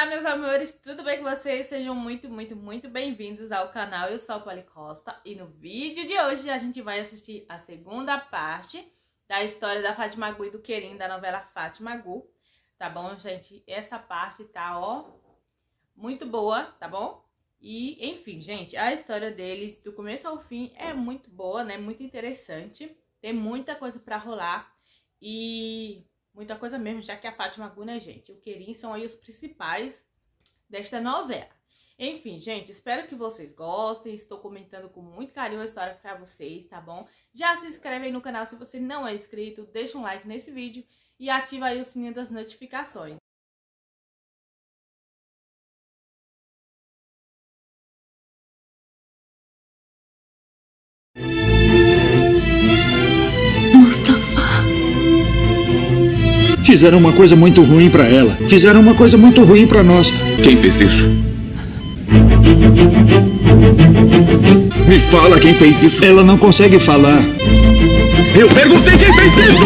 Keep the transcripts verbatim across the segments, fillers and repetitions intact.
meus amores, tudo bem com vocês? Sejam muito, muito, muito bem-vindos ao canal. Eu sou a Polly Costa e no vídeo de hoje a gente vai assistir a segunda parte da história da Fátima Gu e do Querim, da novela Fátima Gu, tá bom, gente? Essa parte tá, ó, muito boa, tá bom? E, enfim, gente, a história deles, do começo ao fim, é muito boa, né? Muito interessante. Tem muita coisa pra rolar e... muita coisa mesmo, já que a Fátima Gu, né, gente? O Querim são aí os principais desta novela. Enfim, gente, espero que vocês gostem. Estou comentando com muito carinho a história pra vocês, tá bom? Já se inscreve aí no canal se você não é inscrito. Deixa um like nesse vídeo e ativa aí o sininho das notificações. Fizeram uma coisa muito ruim pra ela. Fizeram uma coisa muito ruim pra nós. Quem fez isso? Me fala quem fez isso. Ela não consegue falar. Eu perguntei quem fez isso!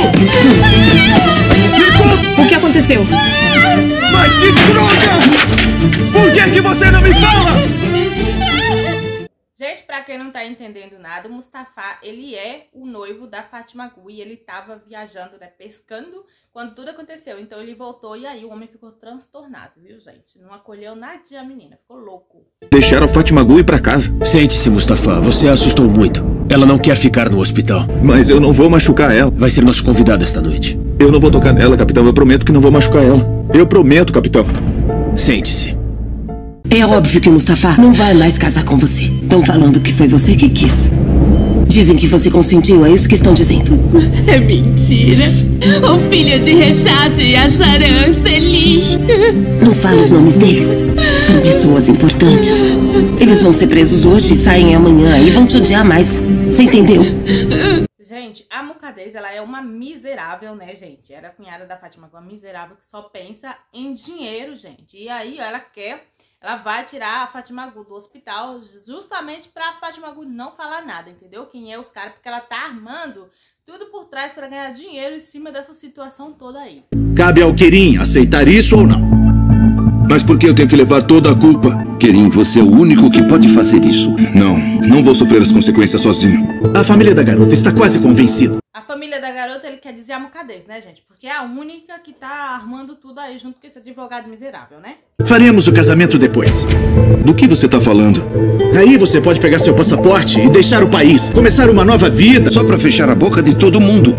Me conta! O que aconteceu? Mas que droga! Por que que você não me fala? Gente, pra quem não tá entendendo nada, o Mustafa, ele é o noivo da Fátima Gu e ele tava viajando, né, pescando quando tudo aconteceu. Então ele voltou e aí o homem ficou transtornado, viu, gente? Não acolheu nadinha a menina, ficou louco. Deixaram a Fátima Gu ir pra casa. Sente-se, Mustafa, você a assustou muito. Ela não quer ficar no hospital. Mas eu não vou machucar ela. Vai ser nosso convidado esta noite. Eu não vou tocar nela, capitão. Eu prometo que não vou machucar ela. Eu prometo, capitão. Sente-se. É óbvio que o Mustafa não vai mais casar com você. Estão falando que foi você que quis. Dizem que você consentiu, é isso que estão dizendo. É mentira. O filho de Rechad e a Charanseli. Não fala os nomes deles. São pessoas importantes. Eles vão ser presos hoje e saem amanhã e vão te odiar mais. Você entendeu? Gente, a Mucadez, ela é uma miserável, né, gente? Era a cunhada da Fátima Gu, uma miserável que só pensa em dinheiro, gente. E aí ela quer... ela vai tirar a Fátima Gu do hospital justamente pra Fátima Gu não falar nada, entendeu? Quem é os caras, porque ela tá armando tudo por trás pra ganhar dinheiro em cima dessa situação toda aí. Cabe ao Querim aceitar isso ou não. Mas por que eu tenho que levar toda a culpa? Querim, você é o único que pode fazer isso. Não, não vou sofrer as consequências sozinho. A família da garota está quase convencida. A família da garota, ele quer dizer a Mucadez, né, gente? Porque é a única que tá armando tudo aí junto com esse advogado miserável, né? Faremos o casamento depois. Do que você tá falando? Aí você pode pegar seu passaporte e deixar o país. Começar uma nova vida. Só pra fechar a boca de todo mundo.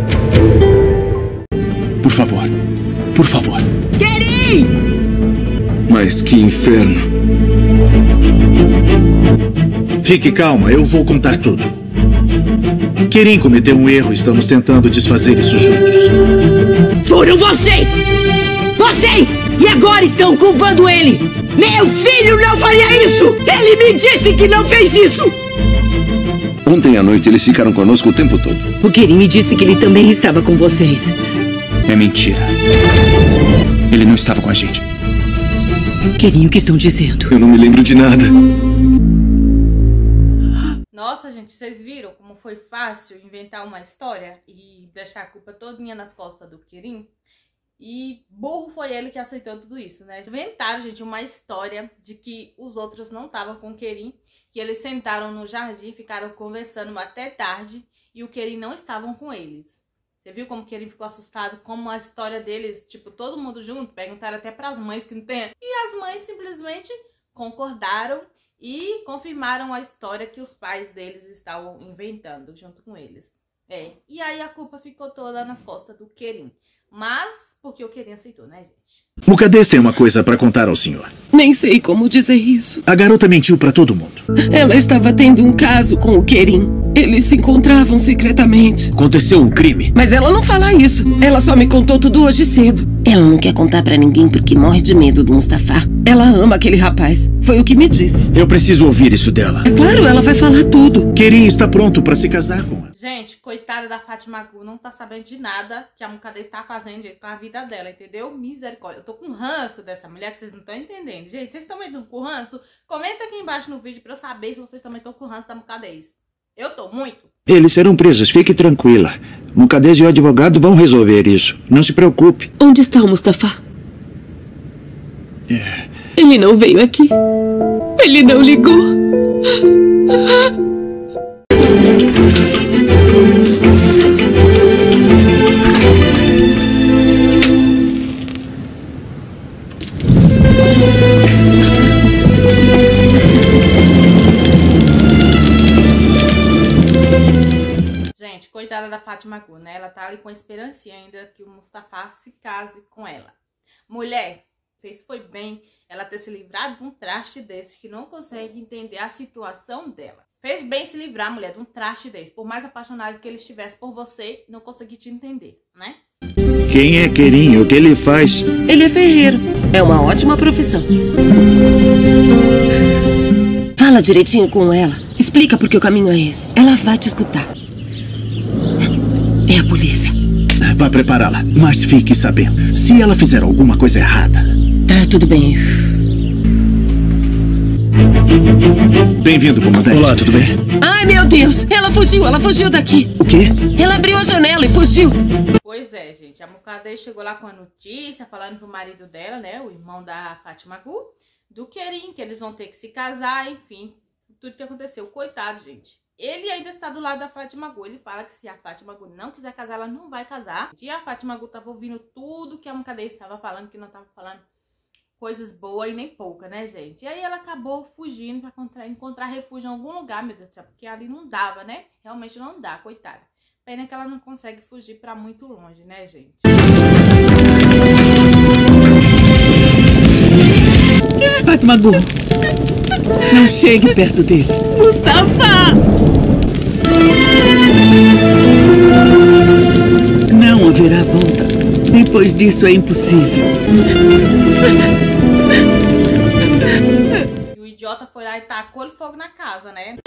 Por favor. Por favor. Querim! Mas que inferno. Fique calma, eu vou contar tudo. Querim cometeu um erro, estamos tentando desfazer isso juntos. Foram vocês! Vocês! E agora estão culpando ele! Meu filho não faria isso! Ele me disse que não fez isso! Ontem à noite eles ficaram conosco o tempo todo. O Querim me disse que ele também estava com vocês. É mentira. Ele não estava com a gente. Querim, o que estão dizendo? Eu não me lembro de nada. Nossa, gente, vocês viram como foi fácil inventar uma história e deixar a culpa todinha nas costas do Querim? E burro foi ele que aceitou tudo isso, né? Inventaram, gente, uma história de que os outros não estavam com o Querim, que eles sentaram no jardim, ficaram conversando até tarde e o Querim não estavam com eles. Você viu como que ele ficou assustado, como a história deles, tipo, todo mundo junto, perguntaram até pras mães que não tem. E as mães simplesmente concordaram e confirmaram a história que os pais deles estavam inventando junto com eles. É, e aí a culpa ficou toda nas costas do Querim. Mas, porque o Querim aceitou, né, gente? Mucadez tem uma coisa pra contar ao senhor. Nem sei como dizer isso. A garota mentiu pra todo mundo. Ela estava tendo um caso com o Querim. Eles se encontravam secretamente. Aconteceu um crime. Mas ela não fala isso. Ela só me contou tudo hoje cedo. Ela não quer contar pra ninguém porque morre de medo do Mustafa. Ela ama aquele rapaz. Foi o que me disse. Eu preciso ouvir isso dela. É claro, ela vai falar tudo. Querim está pronto pra se casar com ela. Gente, coitada da Fátima Gu, não tá sabendo de nada que a Mucadez tá fazendo, gente, com a vida dela, entendeu? Misericórdia. Eu tô com ranço dessa mulher que vocês não estão entendendo. Gente, vocês também estão com ranço? Comenta aqui embaixo no vídeo pra eu saber se vocês também estão com ranço da Mucadez. Eu tô muito. Eles serão presos, fique tranquila. Mucadez e o advogado vão resolver isso. Não se preocupe. Onde está o Mustafa? É. Ele não veio aqui. Ele não ligou. Gente, coitada da Fátima Gu, né? Ela tá ali com a esperancinha ainda que o Mustafa se case com ela. Mulher, fez foi bem ela ter se livrado de um traste desse que não consegue entender a situação dela. Fez bem se livrar, mulher, de um traste desse. Por mais apaixonado que ele estivesse por você, não consegui te entender, né? Quem é Querim? O que ele faz? Ele é ferreiro. É uma ótima profissão. Fala direitinho com ela. Explica por que o caminho é esse. Ela vai te escutar. É a polícia. Vá prepará-la, mas fique sabendo. Se ela fizer alguma coisa errada... Tá, tudo bem. Bem-vindo, comandante. Olá, tudo bem? Ai, meu Deus! Ela fugiu, ela fugiu daqui. O quê? Ela abriu a janela e fugiu. Pois é, gente. A Mukaddeh chegou lá com a notícia, falando pro marido dela, né? O irmão da Fátima Gu, do Querim, que eles vão ter que se casar, enfim. Tudo que aconteceu. Coitado, gente. Ele ainda está do lado da Fátima Gu. Ele fala que se a Fátima Gu não quiser casar, ela não vai casar. E a Fátima Gu tava ouvindo tudo que a Mukaddeh estava falando, que não tava falando coisas boas e nem pouca, né, gente? E aí ela acabou fugindo pra encontrar, encontrar refúgio em algum lugar, meu Deus do céu, porque ali não dava, né? Realmente não dá, coitada. Pena que ela não consegue fugir pra muito longe, né, gente? Fátima Gu, não chegue perto dele. Mustafa! Não haverá volta. Depois disso é impossível. E o idiota foi lá e tacou-lhe fogo na casa, né?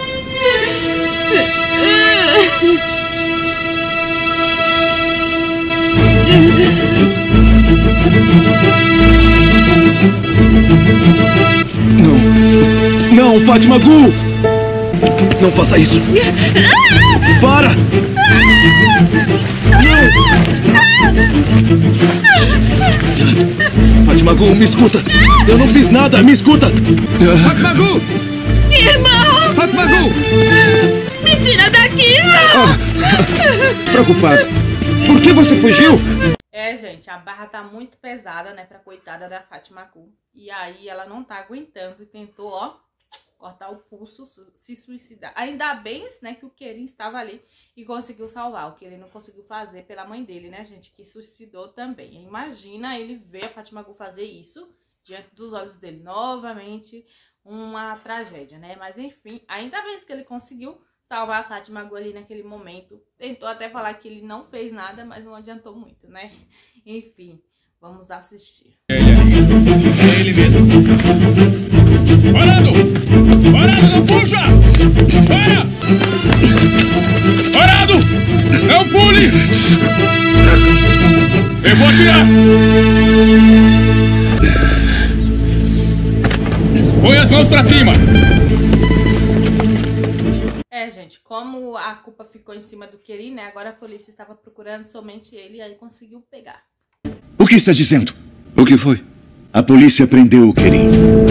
Não. Não, Fátima Gu! Não faça isso! Para! Não! Fátima Gu, me escuta! Eu não fiz nada, me escuta! Fátima Gu! Irmão! Fátima Gu! Me tira daqui! Ah, preocupada. Por que você fugiu? É, gente, a barra tá muito pesada, né, pra coitada da Fátima Gu. E aí ela não tá aguentando e tentou, ó, cortar o pulso, se suicidar. Ainda bem, né, que o Querim estava ali e conseguiu salvar. O que ele não conseguiu fazer pela mãe dele, né, gente, que suicidou também. Imagina ele ver a Fátima Gu fazer isso diante dos olhos dele. Novamente, uma tragédia, né? Mas enfim, ainda bem que ele conseguiu salvar a Fátima Gu ali naquele momento. Tentou até falar que ele não fez nada, mas não adiantou muito, né? Enfim, vamos assistir. É ele mesmo. Parado! Parado, não puxa! Para! Parado! Não pule! Eu vou atirar! Põe as mãos pra cima! É, gente, como a culpa ficou em cima do Querim, né? Agora a polícia estava procurando somente ele e aí conseguiu pegar. O que está dizendo? O que foi? A polícia prendeu o Querim.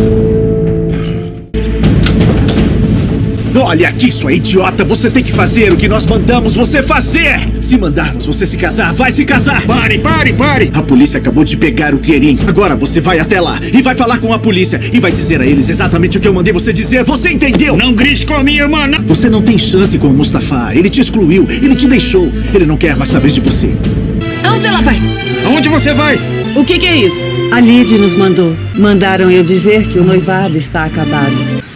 Olha aqui, sua idiota! Você tem que fazer o que nós mandamos você fazer! Se mandarmos você se casar, vai se casar! Pare, pare, pare! A polícia acabou de pegar o Querim. Agora você vai até lá e vai falar com a polícia e vai dizer a eles exatamente o que eu mandei você dizer. Você entendeu? Não grite com a minha irmã, não! Você não tem chance com o Mustafa. Ele te excluiu, ele te deixou. Ele não quer mais saber de você. Aonde ela vai? Aonde você vai? O que que é isso? A Lid nos mandou. Mandaram eu dizer que o noivado está acabado.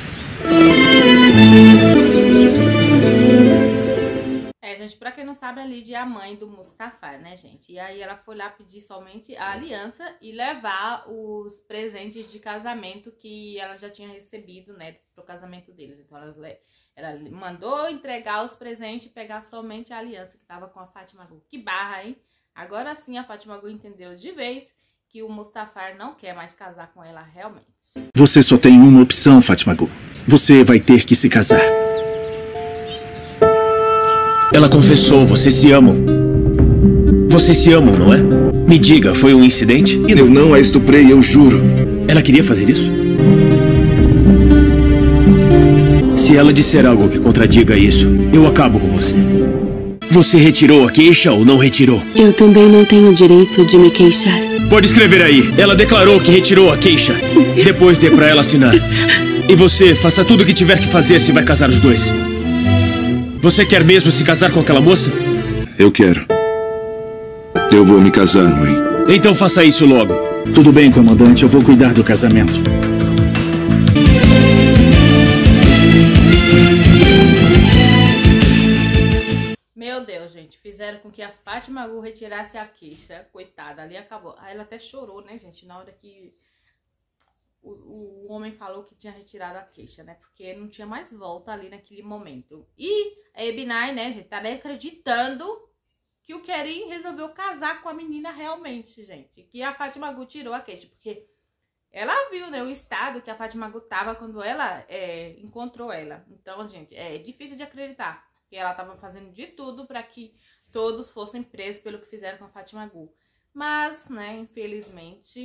É, gente, pra quem não sabe, a Lid é a mãe do Mustafa, né, gente? E aí ela foi lá pedir somente a aliança e levar os presentes de casamento que ela já tinha recebido, né, pro casamento deles. Então ela, ela mandou entregar os presentes e pegar somente a aliança que tava com a Fátima Gu. Que barra, hein? Agora sim a Fátima Gu entendeu de vez que o Mustafa não quer mais casar com ela realmente. Você só tem uma opção, Fátima Gu. Você vai ter que se casar. Ela confessou, vocês se amam. Vocês se amam, não é? Me diga, foi um incidente? Eu não a estuprei, eu juro. Ela queria fazer isso? Se ela disser algo que contradiga isso, eu acabo com você. Você retirou a queixa ou não retirou? Eu também não tenho direito de me queixar. Pode escrever aí. Ela declarou que retirou a queixa. Depois dê pra ela assinar. E você, faça tudo o que tiver que fazer se vai casar os dois. Você quer mesmo se casar com aquela moça? Eu quero. Eu vou me casar, mãe. Então faça isso logo. Tudo bem, comandante. Eu vou cuidar do casamento. Meu Deus, gente, fizeram com que a Fátima Gu retirasse a queixa. Coitada, ali acabou. Aí ela até chorou, né, gente, na hora que o, o, o homem falou que tinha retirado a queixa, né, porque não tinha mais volta ali naquele momento. E a Ebinai, né, gente, tá nem acreditando que o Kerim resolveu casar com a menina realmente, gente. Que a Fátima Gu tirou a queixa, porque ela viu, né, o estado que a Fátima Gu tava quando ela é, encontrou ela. Então, gente, é difícil de acreditar. Que ela estava fazendo de tudo para que todos fossem presos pelo que fizeram com a Fátima Gu. Mas, né, infelizmente...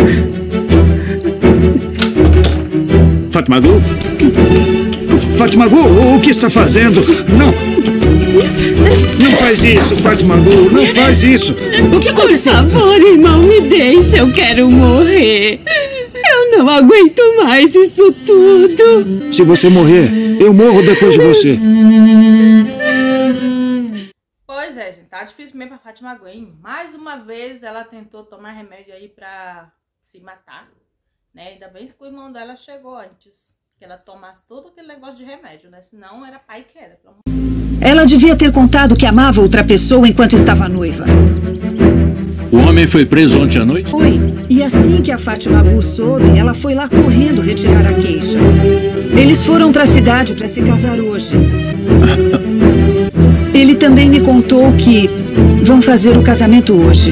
Fátima Gu? Fátima Gu, o que está fazendo? Não! Não faz isso, Fátima Gu, não faz isso! O que aconteceu? Por favor, irmão, me deixa, eu quero morrer. Eu não aguento mais isso tudo. Se você morrer, eu morro depois de você. Pois é, gente, tá difícil mesmo pra Fátima Gu, hein? Mais uma vez ela tentou tomar remédio aí pra se matar, né? Ainda bem que o irmão dela chegou antes, que ela tomasse todo aquele negócio de remédio, né? Senão era pai que era. Pelo... Ela devia ter contado que amava outra pessoa enquanto estava noiva. O homem foi preso ontem à noite? Foi. E assim que a Fátima Gu soube, ela foi lá correndo retirar a queixa. Eles foram para a cidade para se casar hoje. Ele também me contou que vão fazer o casamento hoje.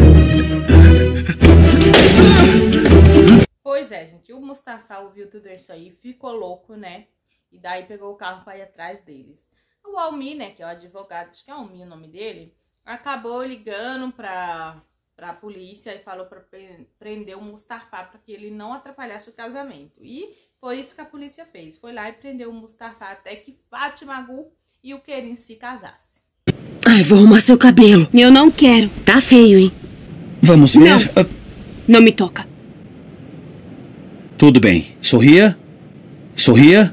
Pois é, gente. O Mustafa ouviu tudo isso aí, ficou louco, né? E daí pegou o carro para ir atrás deles. O Almi, né, que é o advogado, acho que é Almi o nome dele, acabou ligando pra, pra polícia e falou pra prender o Mustafa pra que ele não atrapalhasse o casamento. E foi isso que a polícia fez. Foi lá e prendeu o Mustafa até que Fátima Gu e o Kerim se casassem. Ai, vou arrumar seu cabelo. Eu não quero. Tá feio, hein? Vamos ver? Não, não me toca. Tudo bem. Sorria. Sorria.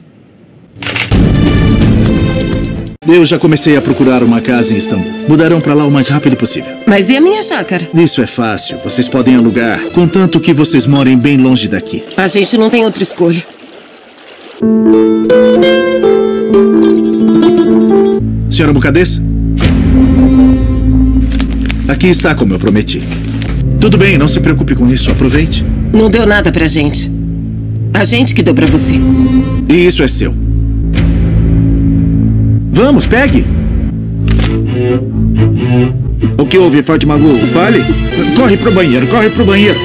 Eu já comecei a procurar uma casa em Istambul. Mudarão pra lá o mais rápido possível. Mas e a minha chácara? Isso é fácil. Vocês podem alugar, contanto que vocês morem bem longe daqui. A gente não tem outra escolha. Senhora Mucadessa? Aqui está como eu prometi. Tudo bem, não se preocupe com isso. Aproveite. Não deu nada pra gente. A gente que deu pra você. E isso é seu. Vamos, pegue! O que houve, Fátima Gu? Fale! Corre pro banheiro, corre pro banheiro!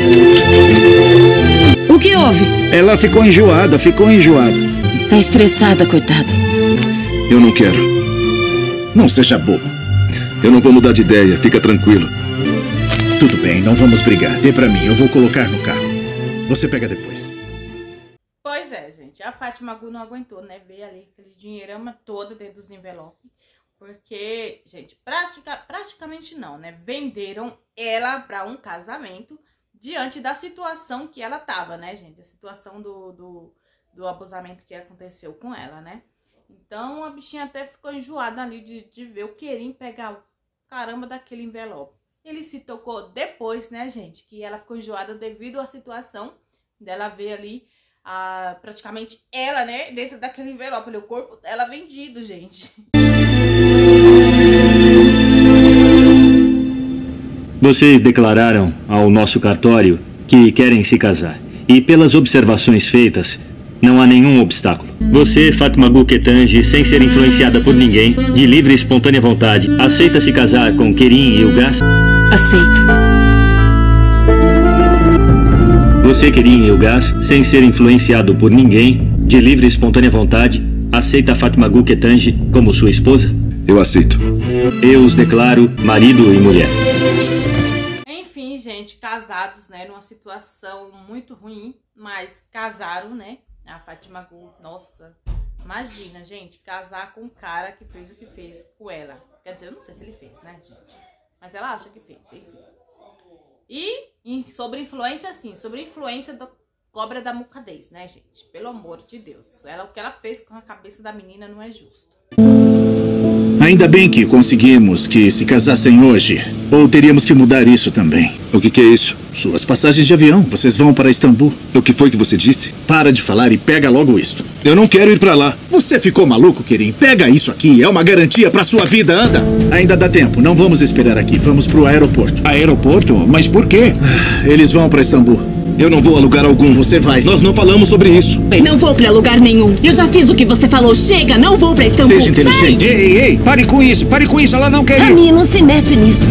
O que houve? Ela ficou enjoada, ficou enjoada. Tá estressada, coitada. Eu não quero. Não seja bobo. Eu não vou mudar de ideia, fica tranquilo. Tudo bem, não vamos brigar. Dê pra mim, eu vou colocar no carro. Você pega depois. Pois é, gente. A Fátima Gu não aguentou, né? Ver ali aquele dinheirama todo dentro dos envelopes. Porque, gente, pratica, praticamente não, né? Venderam ela pra um casamento diante da situação que ela tava, né, gente? A situação do, do, do abusamento que aconteceu com ela, né? Então, a bichinha até ficou enjoada ali de, de ver o Kerim pegar o caramba daquele envelope. Ele se tocou depois, né, gente? Que ela ficou enjoada devido à situação dela ver ali a, praticamente ela, né, dentro daquele envelope, ali, o corpo dela vendido, gente. Vocês declararam ao nosso cartório que querem se casar. E pelas observações feitas, não há nenhum obstáculo. Você, Fátima Gu Ketanji, sem ser influenciada por ninguém, de livre e espontânea vontade, aceita se casar com Kerim e Ilgaz? Aceito. Você, Kerim e Ilgaz, sem ser influenciado por ninguém, de livre e espontânea vontade, aceita Fátima Gu Ketanji como sua esposa? Eu aceito. Eu os declaro marido e mulher. Enfim, gente, casados, né, numa situação muito ruim, mas casaram, né? A Fátima Gu, nossa, imagina, gente, casar com um cara que fez o que fez com ela. Quer dizer, eu não sei se ele fez, né, gente? Mas ela acha que fez, enfim. E, e sobre influência, sim, sobre influência da cobra da mucadez, né, gente? Pelo amor de Deus. Ela, o que ela fez com a cabeça da menina não é justo. Ainda bem que conseguimos que se casassem hoje. Ou teríamos que mudar isso também. O que, que é isso? Suas passagens de avião. Vocês vão para Istambul. O que foi que você disse? Para de falar e pega logo isto. Eu não quero ir pra lá. Você ficou maluco, Kerim? Pega isso aqui. É uma garantia pra sua vida. Anda. Ainda dá tempo. Não vamos esperar aqui. Vamos pro aeroporto. Aeroporto? Mas por quê? Eles vão para Istambul. Eu não vou a lugar algum. Você vai. Nós não falamos sobre isso. Não vou pra lugar nenhum. Eu já fiz o que você falou. Chega, não vou pra Istambul. Seja inteligente. Ei, ei, ei. Pare com isso. Pare com isso. Ela não quer ir. Rami, não se mete nisso.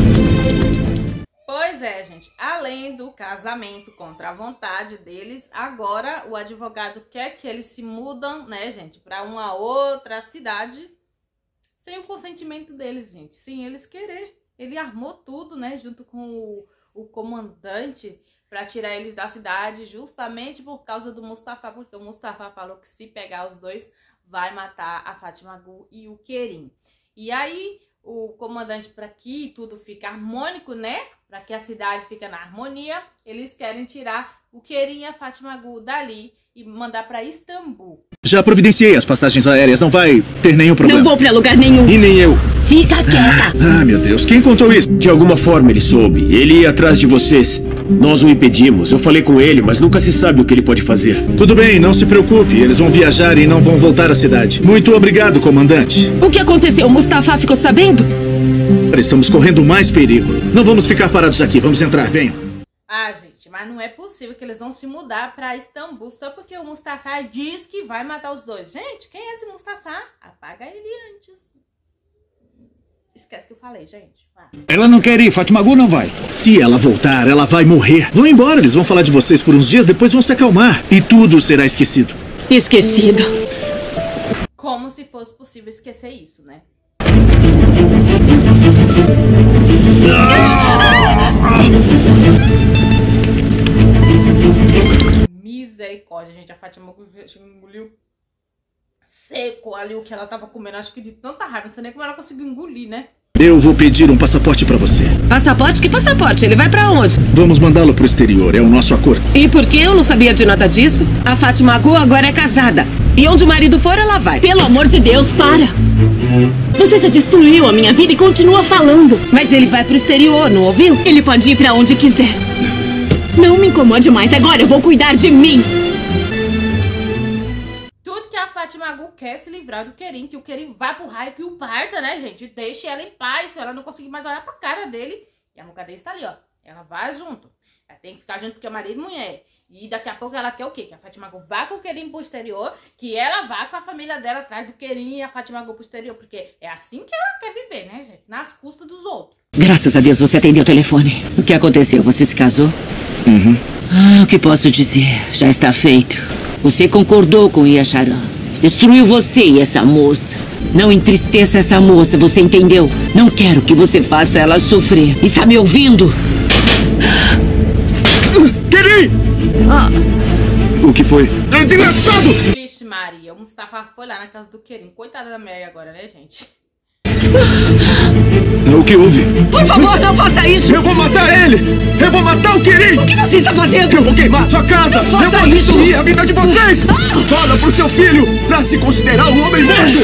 Pois é, gente. Além do casamento contra a vontade deles, agora o advogado quer que eles se mudam, né, gente, pra uma outra cidade sem o consentimento deles, gente. Sem eles querer. Ele armou tudo, né, junto com o, o comandante, pra tirar eles da cidade, justamente por causa do Mustafa, porque o Mustafa falou que se pegar os dois, vai matar a Fátima Gu e o Kerim. E aí, o comandante, para que tudo fique harmônico, né? Para que a cidade fique na harmonia, eles querem tirar o Kerim e a Fátima Gu dali e mandar para Istambul. Já providenciei as passagens aéreas, não vai ter nenhum problema. Não vou pra lugar nenhum. E nem eu. Fica quieta. Ah, meu Deus, quem contou isso? De alguma forma ele soube. Ele ia atrás de vocês. Nós o impedimos. Eu falei com ele, mas nunca se sabe o que ele pode fazer. Tudo bem, não se preocupe. Eles vão viajar e não vão voltar à cidade. Muito obrigado, comandante. O que aconteceu? O Mustafa ficou sabendo? Estamos correndo mais perigo. Não vamos ficar parados aqui. Vamos entrar, venham. Ah, gente, mas não é possível que eles vão se mudar pra Istambul só porque o Mustafa diz que vai matar os dois. Gente, quem é esse Mustafa? Apaga ele antes. Esquece que eu falei, gente. Vai. Ela não quer ir. Fátima Gu não vai. Se ela voltar, ela vai morrer. Vão embora, eles vão falar de vocês por uns dias, depois vão se acalmar. E tudo será esquecido. Esquecido. Como se fosse possível esquecer isso, né? Misericórdia, gente. A Fátima engoliu seco ali o que ela tava comendo. Acho que de tanta raiva, não sei nem como ela conseguiu engolir, né? Eu vou pedir um passaporte pra você. Passaporte? Que passaporte? Ele vai pra onde? Vamos mandá-lo pro exterior, é o nosso acordo. E por que eu não sabia de nada disso? A Fátima Gu agora é casada. E onde o marido for, ela vai. Pelo amor de Deus, para. Você já destruiu a minha vida e continua falando. Mas ele vai pro exterior, não ouviu? Ele pode ir pra onde quiser. Não me incomode mais, agora eu vou cuidar de mim. Tudo que a Fátima Gu quer se livrar do Kerim, que o Kerim vá pro raio que o parta, né, gente? Deixe ela em paz, se ela não conseguir mais olhar pra cara dele. E a mucadez tá ali, ó. Ela vai junto. Ela tem que ficar junto porque é marido e mulher. E daqui a pouco ela quer o quê? Que a Fátima Gu vá com o Kerim pro exterior, que ela vá com a família dela atrás do Kerim e a Fátima Gu pro exterior. Porque é assim que ela quer viver, né, gente? Nas custas dos outros. Graças a Deus você atendeu o telefone. O que aconteceu? Você se casou? Uhum. Ah, o que posso dizer? Já está feito. Você concordou com Yasharan. Destruiu você e essa moça. Não entristeça essa moça, você entendeu? Não quero que você faça ela sofrer. Está me ouvindo? Kerim! Ah. O que foi? É desgraçado! Vixe Maria, o Mustafa foi lá na casa do Kerim. Coitada da Mary agora, né, gente? O que houve? Por favor, não faça isso! Eu vou matar ele! Eu vou matar o Kerim! O que você está fazendo? Eu vou queimar sua casa! Não faça eu vou isso. destruir a vida de vocês! Ah. Fala pro seu filho pra se considerar um homem morto!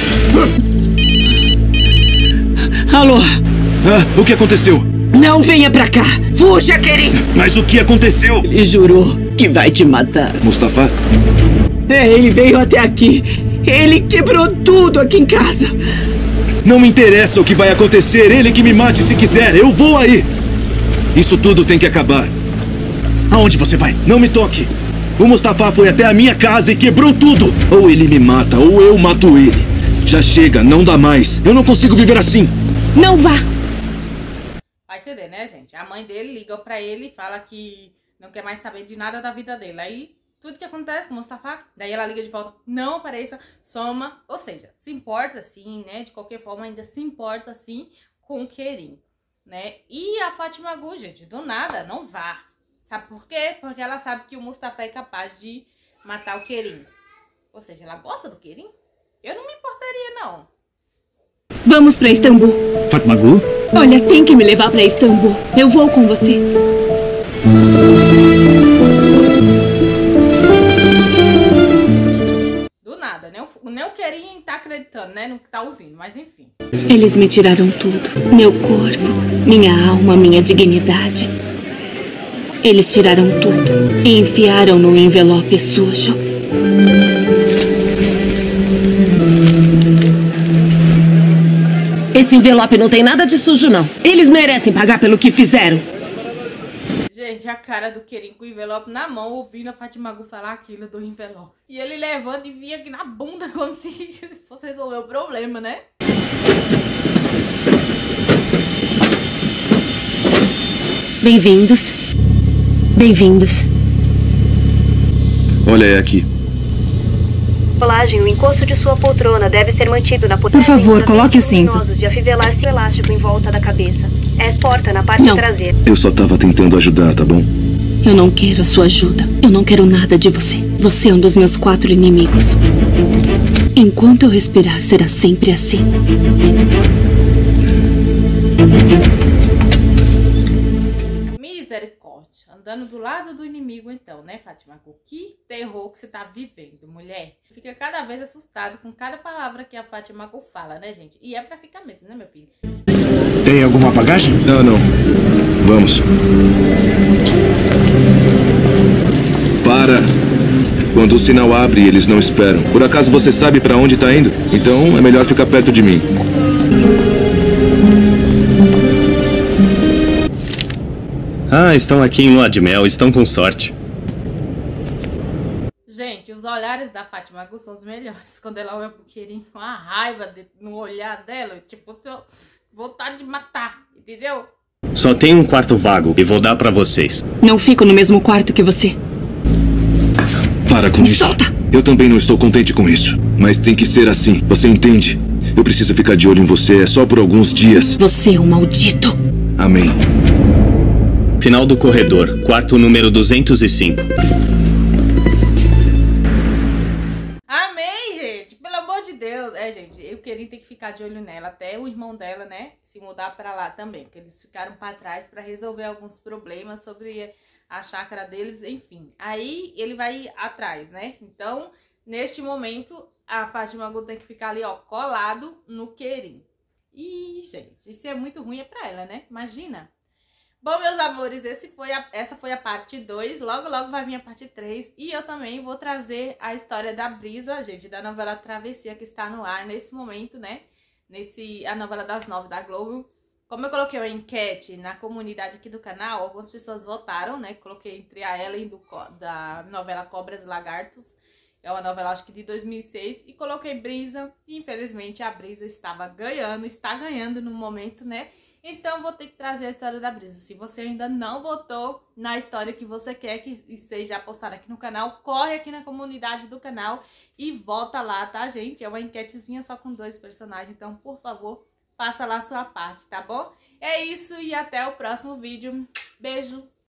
Alô? Ah, o que aconteceu? Não venha pra cá! Fuja, Kerim! Mas o que aconteceu? Ele jurou que vai te matar. Mustafa? É, ele veio até aqui. Ele quebrou tudo aqui em casa. Não me interessa o que vai acontecer. Ele que me mate se quiser. Eu vou aí. Isso tudo tem que acabar. Aonde você vai? Não me toque. O Mustafa foi até a minha casa e quebrou tudo. Ou ele me mata, ou eu mato ele. Já chega, não dá mais. Eu não consigo viver assim. Não vá. Vai entender, né, gente? A mãe dele ligou pra ele e fala que não quer mais saber de nada da vida dele. Aí, tudo que acontece com o Mustafa, daí ela liga de volta, não apareça, soma. Ou seja, se importa sim, né? De qualquer forma, ainda se importa sim com o Kerim, né? E a Fátima Gu, gente, do nada, não vá. Sabe por quê? Porque ela sabe que o Mustafa é capaz de matar o Kerim. Ou seja, ela gosta do Kerim? Eu não me importaria, não. Vamos pra Istambul. Fatima Gu? Olha, tem que me levar pra Istambul. Eu vou com você. Do nada, nem o, nem o Kerim tá acreditando, né? No que tá ouvindo, mas enfim. Eles me tiraram tudo. Meu corpo, minha alma, minha dignidade. Eles tiraram tudo e enfiaram no envelope sujo. Esse envelope não tem nada de sujo, não. Eles merecem pagar pelo que fizeram. Gente, a cara do Kerim com o envelope na mão, ouvindo a Fatima Gu falar aquilo do envelope. E ele levando e vinha aqui na bunda, como se fosse resolver o problema, né? Bem-vindos. Bem-vindos. Olha, é aqui. O encosto de sua poltrona deve ser mantido na Por favor, coloque o cinto. De afivelar-se elástico em volta da cabeça. É porta na parte Não. traseira. Eu só tava tentando ajudar, tá bom? Eu não quero a sua ajuda. Eu não quero nada de você. Você é um dos meus quatro inimigos. Enquanto eu respirar, será sempre assim. Misericórdia. Andando do lado do inimigo, então, né, Fatima Gu? Que terror que você tá vivendo, mulher. Fica cada vez assustado com cada palavra que a Fatima Gu fala, né, gente? E é pra ficar mesmo, né, meu filho? Tem alguma bagagem? Não, não. Vamos. Para. Quando o sinal abre, eles não esperam. Por acaso você sabe pra onde tá indo? Então é melhor ficar perto de mim. Ah, estão aqui em lua de mel, estão com sorte. Gente, os olhares da Fatima Gu são os melhores. Quando ela olha pro Kerim com a raiva de, no olhar dela, tipo, vontade de matar, entendeu? Só tem um quarto vago e vou dar pra vocês. Não fico no mesmo quarto que você. Para com Me isso. solta! Eu também não estou contente com isso. Mas tem que ser assim, você entende? Eu preciso ficar de olho em você, é só por alguns dias. Você é um maldito. Amém. Final do corredor, quarto número duzentos e cinco. Amém, gente! Pelo amor de Deus! É, gente, eu queria ter que ficar de olho nela, até o irmão dela, né, se mudar pra lá também, porque eles ficaram pra trás pra resolver alguns problemas sobre a chácara deles, enfim. Aí ele vai ir atrás, né? Então, neste momento, a Fatima Gu tem que ficar ali, ó, colado no Kerim. Ih, gente, isso é muito ruim é pra ela, né? Imagina! Bom, meus amores, esse foi a, essa foi a parte dois, logo logo vai vir a parte três e eu também vou trazer a história da Brisa, gente, da novela Travessia que está no ar nesse momento, né, nesse, a novela das nove da Globo. Como eu coloquei uma enquete na comunidade aqui do canal, algumas pessoas votaram, né, coloquei entre a Ellen do, da novela Cobras e Lagartos, é uma novela acho que de dois mil e seis, e coloquei Brisa, e infelizmente a Brisa estava ganhando, está ganhando no momento, né. Então, vou ter que trazer a história da Brisa. Se você ainda não votou na história que você quer que seja postada aqui no canal, corre aqui na comunidade do canal e vota lá, tá, gente? É uma enquetezinha só com dois personagens, então, por favor, faça lá a sua parte, tá bom? É isso e até o próximo vídeo. Beijo!